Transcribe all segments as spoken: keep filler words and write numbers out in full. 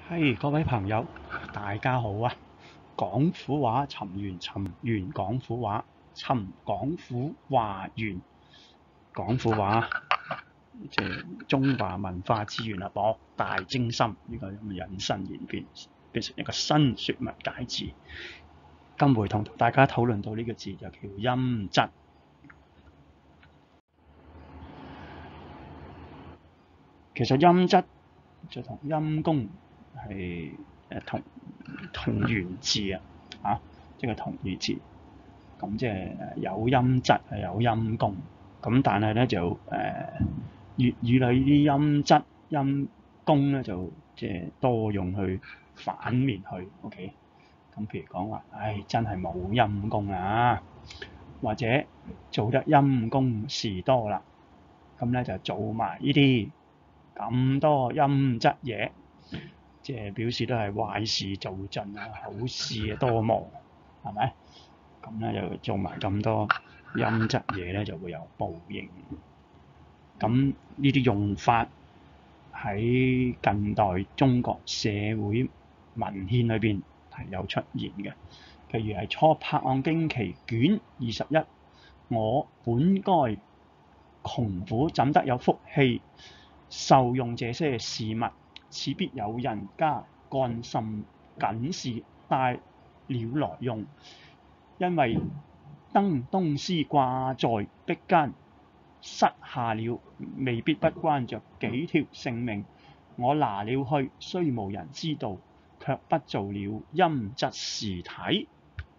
嘿，各位朋友，大家好啊！廣府話尋源尋源廣府話尋廣府話源廣府話，即係中華文化資源啊，博大精深，呢個咁嘅引申演變，變成一個新説文解字。今回同大家討論到呢個字就叫陰質。其實陰質就同陰公係誒同同源字啊，啊，即係同義字。咁即係有陰質係有陰公，咁但係咧就誒、呃、粵語裏啲陰質陰公咧就即係多用去反面去 ，OK。咁譬如講話，唉，真係冇陰公啊，或者做得陰公事多啦，咁咧就做埋呢啲咁多陰質嘢，即係表示都係壞事做盡啊，好事多磨，係咪？咁咧就做埋咁多陰質嘢咧，就會有報應。咁呢啲用法喺近代中國社會文獻裏邊係有出現嘅。譬如係《初柏案驚奇》卷二十一，我本該窮苦，怎得有福氣受用這些事物？此必有人家幹甚緊事帶了來用。因為燈東施掛在壁間，失下了，未必不關着幾條性命。我拿了去，雖無人知道，卻不做了陰質事體。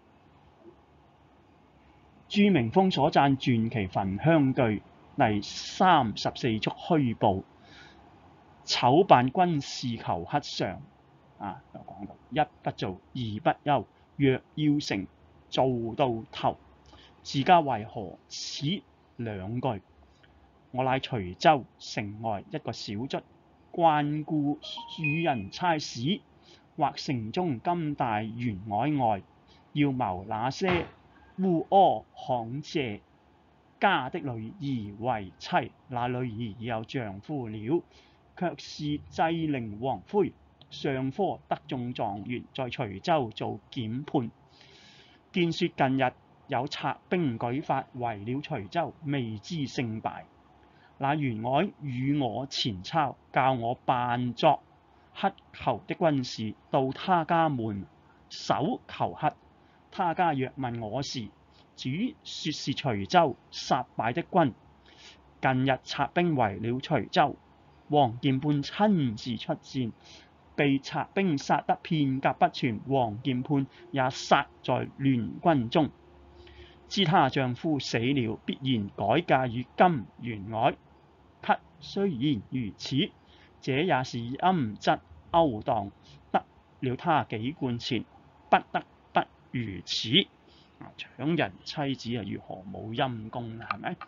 朱明峰所讚傳奇焚香句第三十四束虛報，醜辦軍事求乞上啊，就講到一不做，二不休，若要成，做到頭。自家為何此兩句？我乃徐州城外一個小卒，慣顧與人差事，或城中金大員外外，要謀那些烏柯巷借家的女兒為妻。那女兒已有丈夫了，卻是濟寧王妃，上科得中狀元，在徐州做檢判。見說近日有賊兵舉發圍了徐州，未知勝敗。那員外與我前抄，教我扮作乞求的軍士，到他家門首求乞。他家若問我時，主說是徐州殺敗的軍。近日賊兵圍了徐州，王劍判親自出戰，被賊兵殺得片甲不存，王劍判也殺在亂軍中。知她丈夫死了，必然改嫁與金員外。咳，雖然如此，這也是陰質勾當，得了他幾貫錢，不得不如此。搶人妻子啊，如何冇陰公啊？係咪？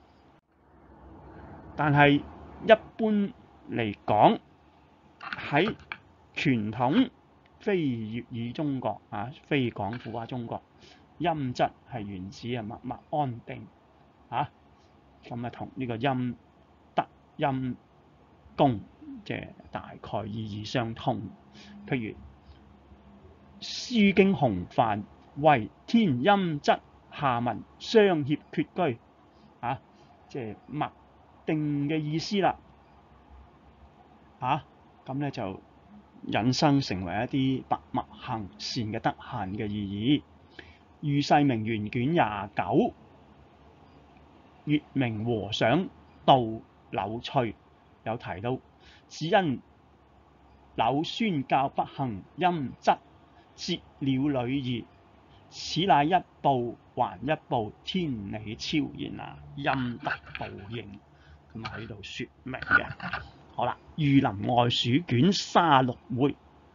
但係一般嚟講，喺傳統非粵語中國啊，非廣府話中國，陰質係源自啊默默安定啊，咁啊同呢個陰德陰公即係大概意義相通。譬如《書經洪範》為天陰質，下文相協缺居啊，即係默定嘅意思啦。啊，咁咧就引申成為一啲默默行善嘅德行嘅意義。《喻世明園》卷廿九，月明和尚道柳翠有提到，只因柳孫教不行陰質，折了女兒，此乃一報還一報，天理超然啊，陰德報應，咁喺度説明嘅。好啦，《儒林外書》卷三十六回，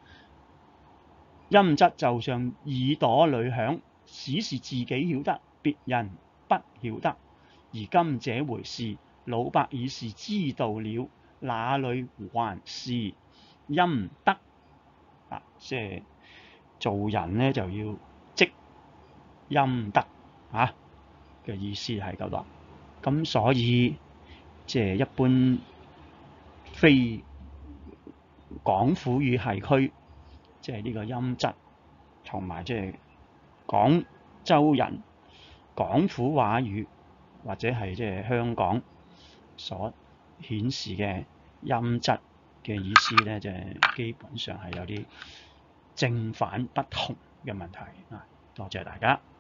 陰質就像耳朵裏響，只是自己曉得，別人不曉得。而今這回事，老伯已是知道了，那裏還是陰德啊？即係做人咧就要積陰德啊嘅意思係咁啦。咁所以即係一般非廣府語系區，即係呢個音質同埋即係廣州人廣府話語或者係即係香港所顯示嘅音質嘅意思咧，就係基本上係有啲正反不同嘅問題啊！多謝大家。